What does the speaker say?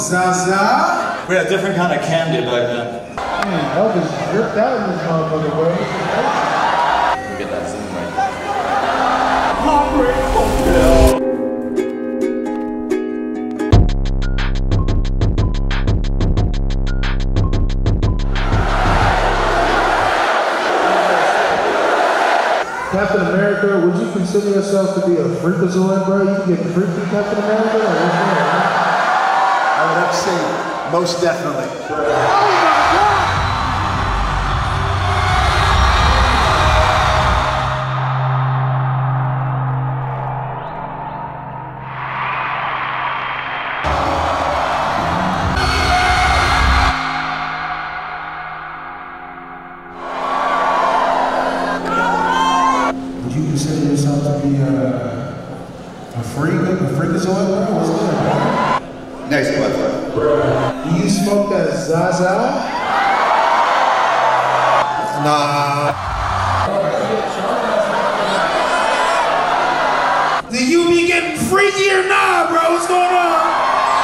Zaza. We had a different kind of candy back then. Man, Elvis ripped out in this motherfucker, bro. Look at that scene right there. Heartbreak Hotel. Captain America, would you consider yourself to be a freakazoid, bro? You can get freaked with Captain America? Or what's I would have to say, most definitely. Oh my God! Would you consider yourself to be a freakazoid, bro? What's good, bro? Nice question. Do you smoke that Zaza? Nah. Do you be getting freaky or nah, bro? What's going on?